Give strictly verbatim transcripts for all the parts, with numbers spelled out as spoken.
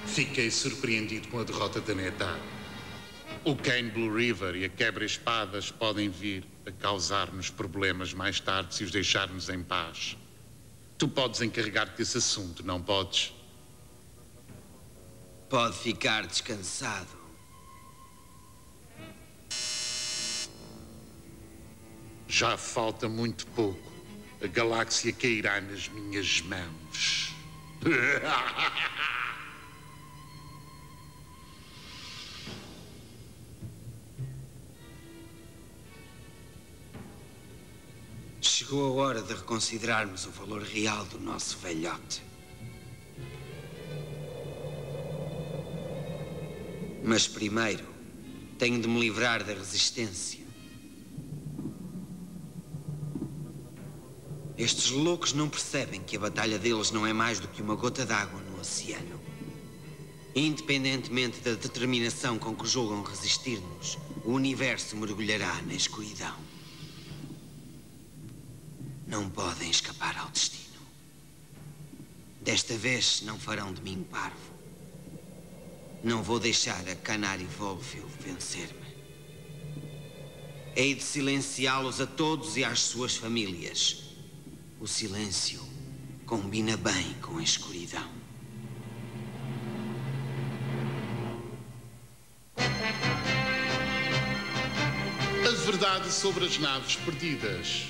Fiquei surpreendido com a derrota da Nettar. O Kane Blue River e a quebra-espadas podem vir a causar-nos problemas mais tarde se os deixarmos em paz. Tu podes encarregar-te desse assunto, não podes? Pode ficar descansado. Já falta muito pouco. A galáxia cairá nas minhas mãos. Chegou a hora de reconsiderarmos o valor real do nosso velhote. Mas primeiro, tenho de me livrar da resistência. Estes loucos não percebem que a batalha deles não é mais do que uma gota d'água no oceano. Independentemente da determinação com que julgam resistir-nos, o universo mergulhará na escuridão. Não podem escapar ao destino. Desta vez não farão de mim parvo. Não vou deixar a Canary Volfield vencer-me. Hei de silenciá-los a todos e às suas famílias. O silêncio combina bem com a escuridão. A verdade sobre as naves perdidas.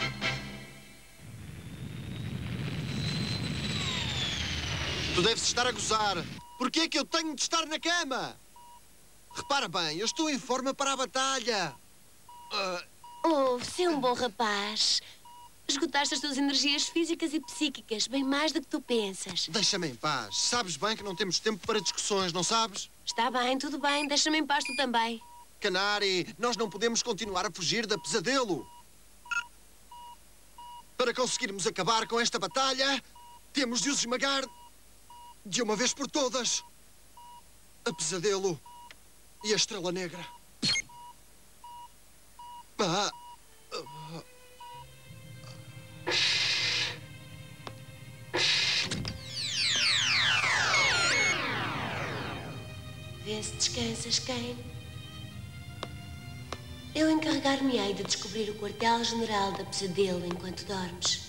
Tu deves estar a gozar. Porquê é que eu tenho de estar na cama? Repara bem, eu estou em forma para a batalha. Uh... Oh, você é um bom rapaz. Esgotaste as tuas energias físicas e psíquicas, bem mais do que tu pensas. Deixa-me em paz. Sabes bem que não temos tempo para discussões, não sabes? Está bem, tudo bem. Deixa-me em paz tu também. Canary, nós não podemos continuar a fugir da pesadelo. Para conseguirmos acabar com esta batalha, temos de os esmagar de uma vez por todas. A pesadelo e a estrela negra. Ah. Vê se descansas, Kane. Eu encarregar-me-ei de descobrir o quartel-general da pesadelo enquanto dormes.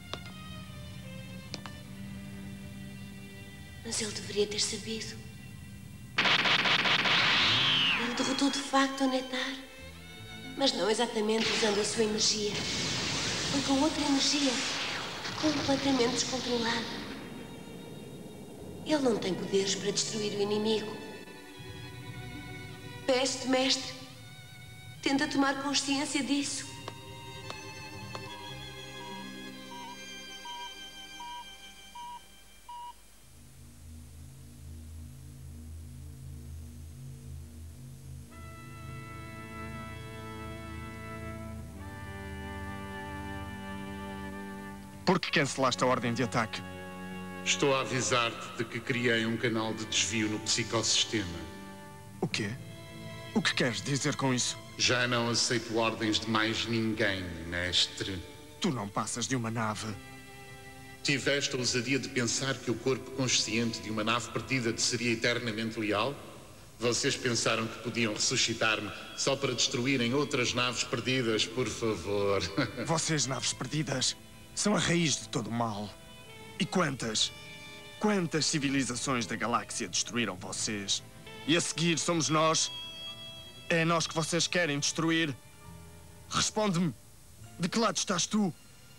Mas ele deveria ter sabido. Ele derrotou de facto a Nettar, mas não exatamente usando a sua energia. Foi com outra energia, completamente descontrolada. Ele não tem poderes para destruir o inimigo. Peço-te, mestre, tenta tomar consciência disso. Por que cancelaste a ordem de ataque? Estou a avisar-te de que criei um canal de desvio no psicossistema. O quê? O que queres dizer com isso? Já não aceito ordens de mais ninguém, mestre. Tu não passas de uma nave. Tiveste a ousadia de pensar que o corpo consciente de uma nave perdida te seria eternamente leal? Vocês pensaram que podiam ressuscitar-me só para destruírem outras naves perdidas, por favor. Vocês, naves perdidas, são a raiz de todo o mal. E quantas, quantas civilizações da galáxia destruíram vocês? E a seguir somos nós? É nós que vocês querem destruir? Responde-me, de que lado estás tu?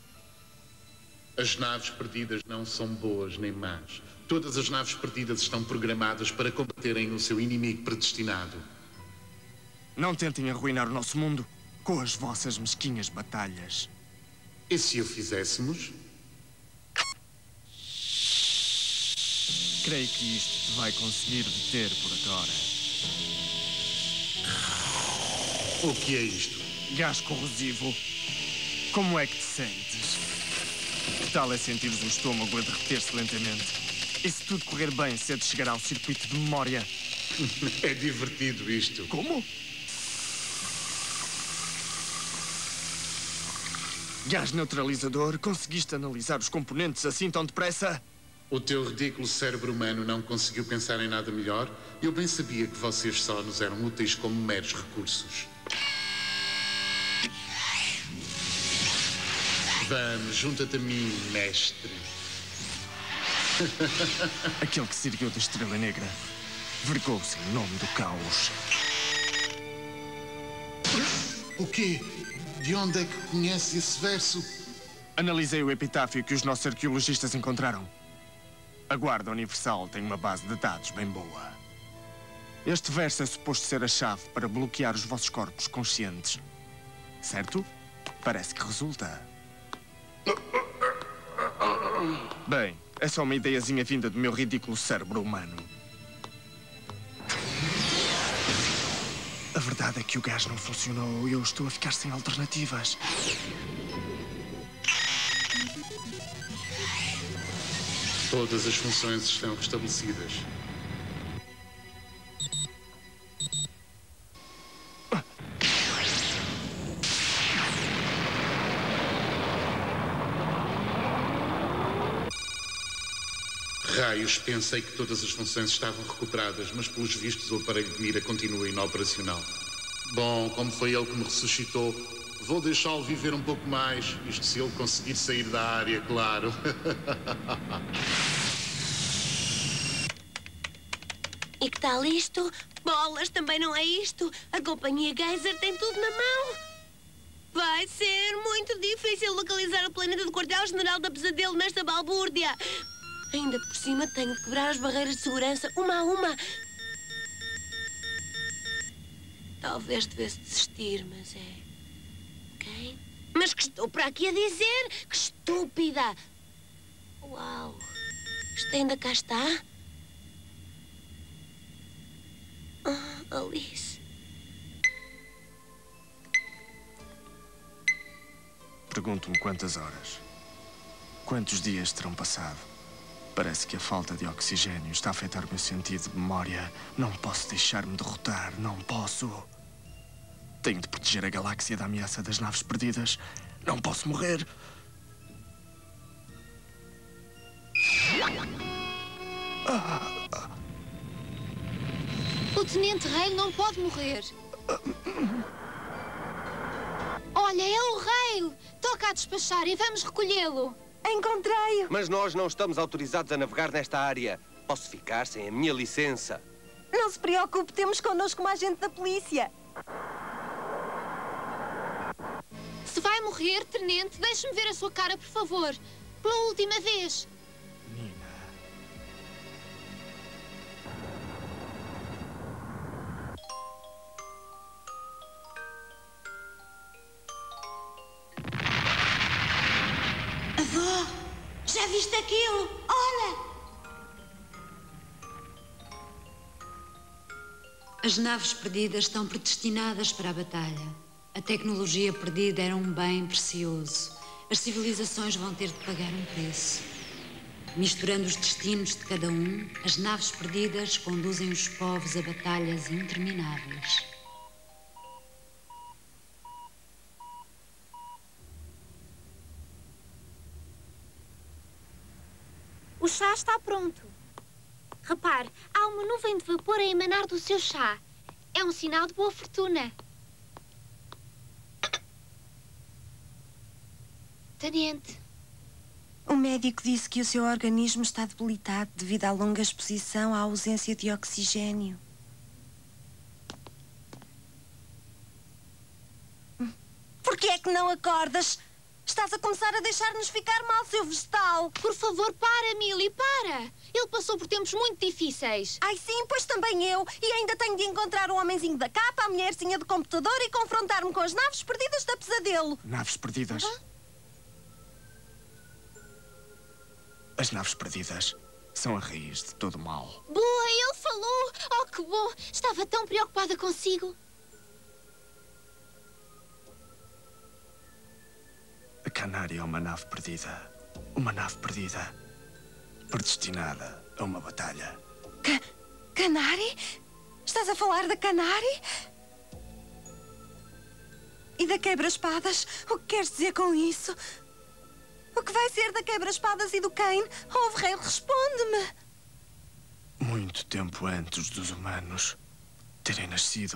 As naves perdidas não são boas nem más. Todas as naves perdidas estão programadas para combaterem o seu inimigo predestinado. Não tentem arruinar o nosso mundo com as vossas mesquinhas batalhas. E se o fizéssemos? Creio que isto te vai conseguir deter por agora. O que é isto? Gás corrosivo. Como é que te sentes? Que tal é sentires o estômago a derreter-se lentamente? E se tudo correr bem, cedo chegará ao circuito de memória? É divertido isto. Como? Gás neutralizador? Conseguiste analisar os componentes assim tão depressa? O teu ridículo cérebro humano não conseguiu pensar em nada melhor? Eu bem sabia que vocês só nos eram úteis como meros recursos. Vamos, junta-te a mim, mestre. Aquele que se ergueu da Estrela Negra vergou-se em nome do caos. O quê? De onde é que conhece esse verso? Analisei o epitáfio que os nossos arqueologistas encontraram. A Guarda Universal tem uma base de dados bem boa. Este verso é suposto ser a chave para bloquear os vossos corpos conscientes. Certo? Parece que resulta. Bem, é só uma ideiazinha vinda do meu ridículo cérebro humano. A verdade é que o gás não funcionou e eu estou a ficar sem alternativas. Todas as funções estão restabelecidas. Raios, pensei que todas as funções estavam recuperadas, mas pelos vistos o aparelho de mira continua inoperacional. Bom, como foi ele que me ressuscitou, vou deixá-lo viver um pouco mais, isto se ele conseguir sair da área, claro. E que tal isto? Bolas, também não é isto. A companhia Geyser tem tudo na mão. Vai ser muito difícil localizar o planeta do quartel-general da Pesadelo nesta balbúrdia. Ainda por cima tenho de quebrar as barreiras de segurança uma a uma. Talvez devesse desistir, mas é... Quem? Mas que estou para aqui a dizer? Que estúpida! Uau! Isto ainda cá está? Ah, Alice. Pergunto-me quantas horas, quantos dias terão passado. Parece que a falta de oxigênio está a afetar o meu sentido de memória. Não posso deixar-me derrotar, não posso. Tenho de proteger a galáxia da ameaça das naves perdidas. Não posso morrer. O Tenente Rei não pode morrer. Olha, é o Rei! Toca a despachar e vamos recolhê-lo. Encontrei-o! Mas nós não estamos autorizados a navegar nesta área. Posso ficar sem a minha licença. Não se preocupe, temos connosco uma agente da polícia. Se vai morrer, Tenente, deixe-me ver a sua cara, por favor. Pela última vez. Nina. Avó, já viste aquilo? Olha! As naves perdidas estão predestinadas para a batalha. A tecnologia perdida era um bem precioso. As civilizações vão ter de pagar um preço. Misturando os destinos de cada um, as naves perdidas conduzem os povos a batalhas intermináveis. O chá está pronto. Repare, há uma nuvem de vapor a emanar do seu chá. É um sinal de boa fortuna. Tenente. O médico disse que o seu organismo está debilitado devido à longa exposição à ausência de oxigênio. Por que é que não acordas? Estás a começar a deixar-nos ficar mal, seu vegetal. Por favor, para, Millie, para. Ele passou por tempos muito difíceis. Ai, sim, pois também eu. E ainda tenho de encontrar o homenzinho da capa, a mulherzinha do computador e confrontar-me com as naves perdidas da Pesadelo. Naves perdidas? Hã? As naves perdidas são a raiz de todo o mal. Boa, ele falou. Oh, que bom. Estava tão preocupada consigo. A Canária é uma nave perdida. Uma nave perdida. Predestinada a uma batalha. Ca Canari? Estás a falar da Canari? E da quebra-espadas? O que queres dizer com isso? O que vai ser da quebra-espadas e do Kane? Oh, rei, responde-me! Muito tempo antes dos humanos terem nascido.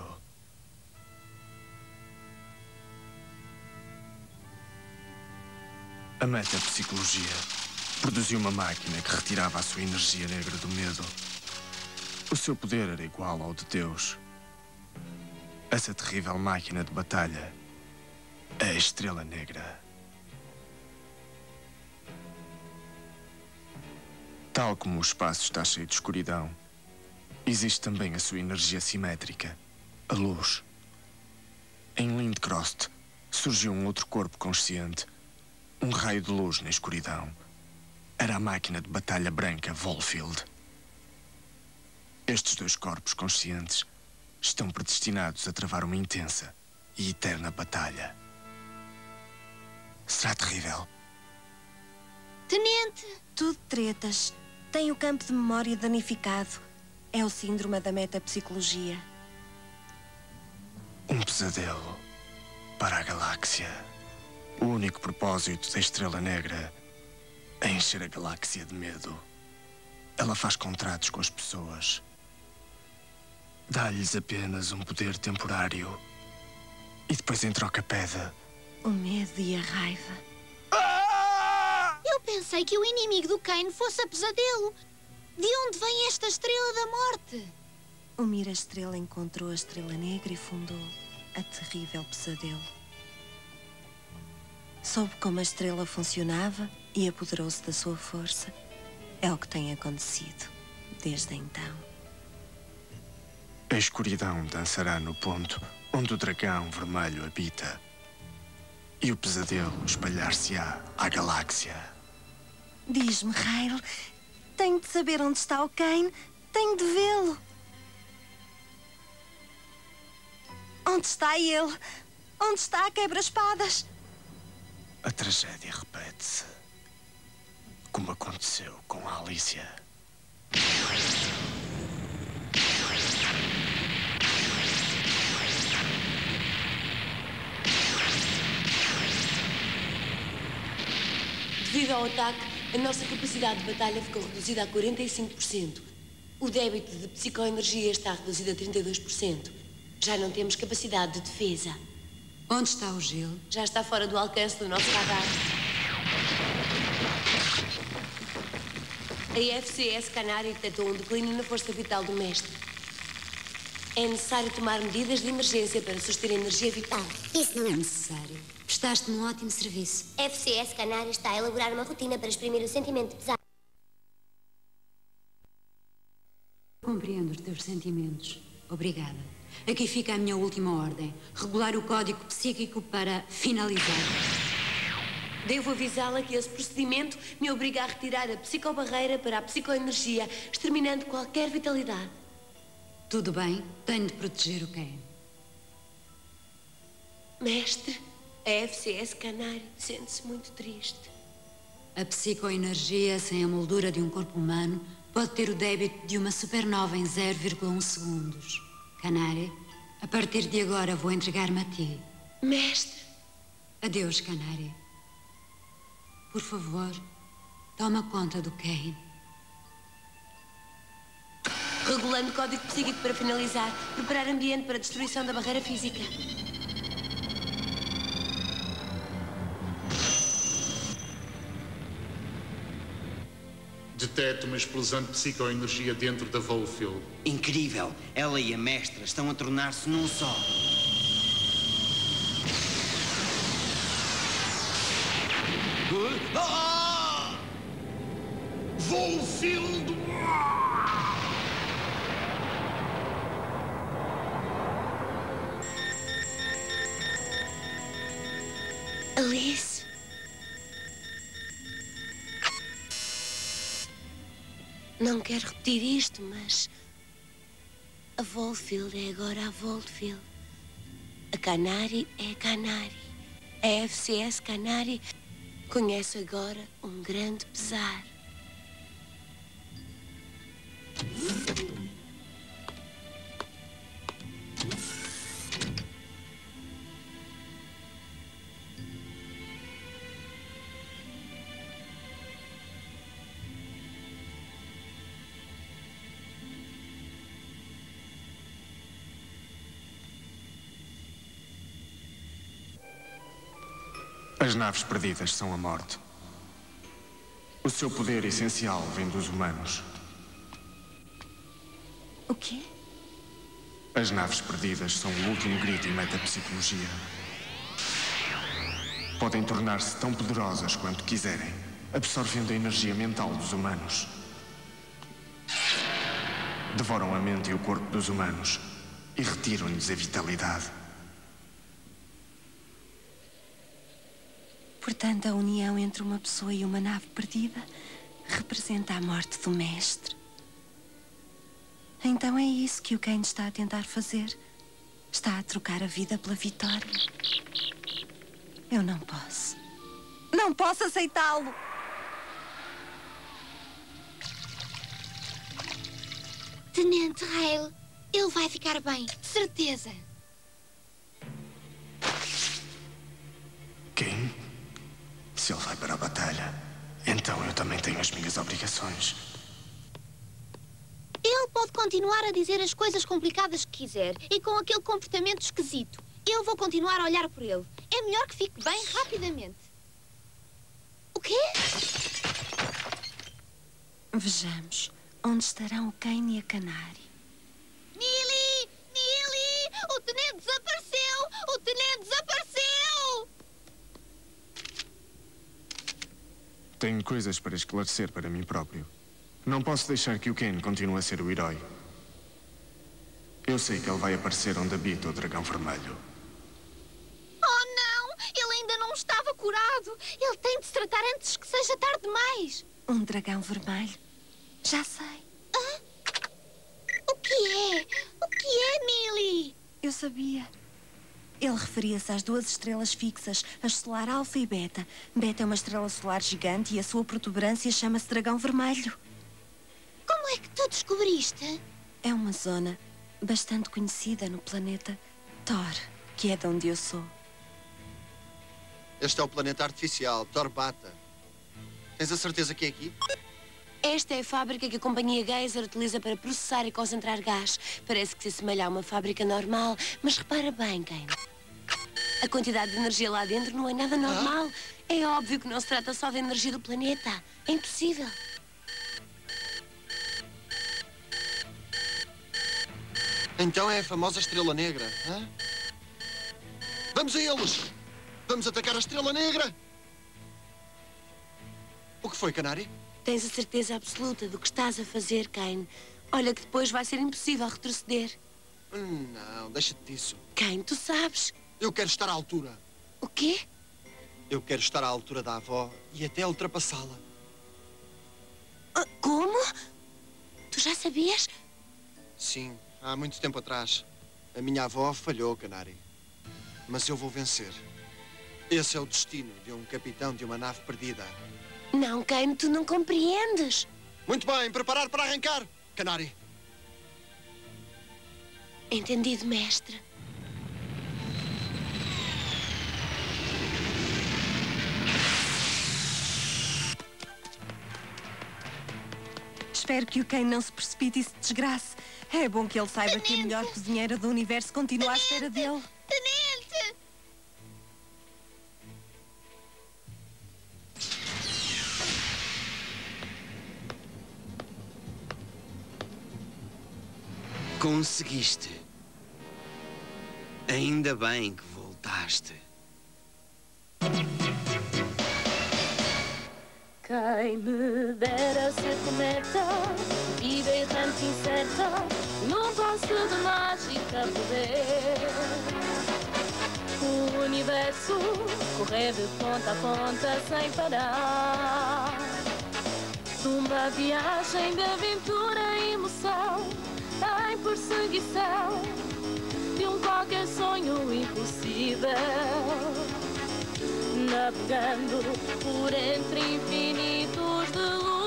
A metapsicologia produziu uma máquina que retirava a sua energia negra do medo. O seu poder era igual ao de Deus. Essa terrível máquina de batalha é a Estrela Negra. Tal como o espaço está cheio de escuridão, existe também a sua energia simétrica, a luz. Em Lindcrost surgiu um outro corpo consciente, um raio de luz na escuridão. Era a máquina de batalha branca Volfield. Estes dois corpos conscientes estão predestinados a travar uma intensa e eterna batalha. Será terrível. Tenente! Tudo tretas. Tem o campo de memória danificado. É o síndrome da metapsicologia. Um pesadelo para a galáxia. O único propósito da Estrela Negra é encher a galáxia de medo. Ela faz contratos com as pessoas. Dá-lhes apenas um poder temporário. E depois, em troca, pede o medo e a raiva. Eu pensei que o inimigo do Kane fosse a Pesadelo. De onde vem esta Estrela da Morte? O Mira-Estrela encontrou a Estrela Negra e fundou a terrível Pesadelo. Soube como a estrela funcionava e apoderou-se da sua força. É o que tem acontecido desde então. A escuridão dançará no ponto onde o dragão vermelho habita. E o pesadelo espalhar-se-á à galáxia. Diz-me, Ryle, tenho de saber onde está o Kane. Tenho de vê-lo. Onde está ele? Onde está a quebra-espadas? A tragédia repete-se, como aconteceu com a Alicia. Devido ao ataque, a nossa capacidade de batalha ficou reduzida a quarenta e cinco por cento. O débito de psicoenergia está reduzido a trinta e dois por cento. Já não temos capacidade de defesa. Onde está o Gil? Já está fora do alcance do nosso radar. A F C S Canário detectou um declínio na força vital do mestre. É necessário tomar medidas de emergência para suster a energia vital. Isso não é necessário. Prestaste-me um ótimo serviço. A F C S Canário está a elaborar uma rotina para exprimir o sentimento de pesar. Compreendo os teus sentimentos. Obrigada. Aqui fica a minha última ordem. Regular o código psíquico para finalizar. Devo avisá-la que esse procedimento me obriga a retirar a psicobarreira para a psicoenergia, exterminando qualquer vitalidade. Tudo bem. Tenho de proteger o Kane. Mestre, a F C S Canário sente-se muito triste. A psicoenergia sem a moldura de um corpo humano pode ter o débito de uma supernova em zero vírgula um segundos. Canário, a partir de agora vou entregar-me a ti. Mestre. Adeus, Canário. Por favor, toma conta do Kane. Regulando o código psíquico para finalizar. Preparar ambiente para a destruição da barreira física. Deteto uma explosão de psicoenergia dentro da Volfield. Incrível! Ela e a mestra estão a tornar-se num só. Ah! Volfield! Alice? Não quero repetir isto, mas a Volfield é agora a Volfield. A Canary é a Canary. A F C S Canary conhece agora um grande pesar. As naves perdidas são a morte. O seu poder essencial vem dos humanos. O quê? As naves perdidas são o último grito em metapsicologia. Podem tornar-se tão poderosas quanto quiserem, absorvendo a energia mental dos humanos. Devoram a mente e o corpo dos humanos e retiram-lhes a vitalidade. Portanto, a união entre uma pessoa e uma nave perdida representa a morte do mestre. Então é isso que o Kane está a tentar fazer. Está a trocar a vida pela vitória. Eu não posso. Não posso aceitá-lo! Tenente Hale, ele vai ficar bem, de certeza. Kane? Se ele vai para a batalha, então eu também tenho as minhas obrigações. Ele pode continuar a dizer as coisas complicadas que quiser e com aquele comportamento esquisito. Eu vou continuar a olhar por ele. É melhor que fique bem rapidamente. O quê? Vejamos. Onde estarão o Kane e a Canary? Millie! Millie! O tenente desapareceu! O tenente desapareceu! Tenho coisas para esclarecer para mim próprio. Não posso deixar que o Kane continue a ser o herói. Eu sei que ele vai aparecer onde habita o dragão vermelho. Oh, não! Ele ainda não estava curado! Ele tem de se tratar antes que seja tarde demais! Um dragão vermelho? Já sei. Ah? O que é? O que é, Millie? Eu sabia. Ele referia-se às duas estrelas fixas, as solar Alfa e Beta. Beta é uma estrela solar gigante e a sua protuberância chama-se dragão vermelho. Como é que tu descobriste? É uma zona bastante conhecida no planeta Thor, que é de onde eu sou. Este é o planeta artificial, Torbata. Tens a certeza que é aqui? Esta é a fábrica que a companhia Geyser utiliza para processar e concentrar gás. Parece que se assemelha a uma fábrica normal, mas repara bem, Kane. A quantidade de energia lá dentro não é nada normal. Ah? É óbvio que não se trata só da energia do planeta. É impossível. Então é a famosa Estrela Negra, hã? Vamos a eles! Vamos atacar a Estrela Negra! O que foi, Canary? Tens a certeza absoluta do que estás a fazer, Kane. Olha que depois vai ser impossível retroceder. Não, deixa-te disso. Kane, tu sabes. Eu quero estar à altura. O quê? Eu quero estar à altura da avó e até ultrapassá-la. Uh, como? Tu já sabias? Sim, há muito tempo atrás. A minha avó falhou, Canary. Mas eu vou vencer. Esse é o destino de um capitão de uma nave perdida. Não, Kane, tu não compreendes. Muito bem, preparar para arrancar, Canary. Entendido, mestre. Espero que o Kane não se precipite e se desgrace. É bom que ele saiba que a melhor cozinheira do universo continua à espera dele. Tenente! Conseguiste. Ainda bem que voltaste. Quem me dera ser cometa, vida errante incerta, num passo de mágica poder. O universo correr de ponta a ponta sem parar. Uma viagem de aventura e emoção, em perseguição de um qualquer sonho impossível, navegando por entre infinitos de luz.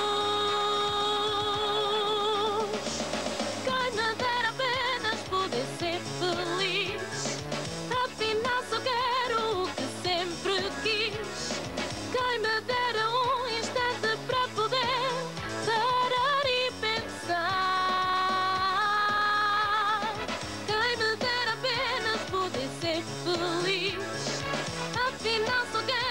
Quem me dera apenas poder ser feliz, afinal só quero o que sempre quis. Quem me dera um instante para poder parar e pensar. Quem me dera apenas poder ser feliz, afinal só quero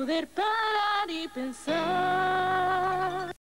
poder parar e pensar.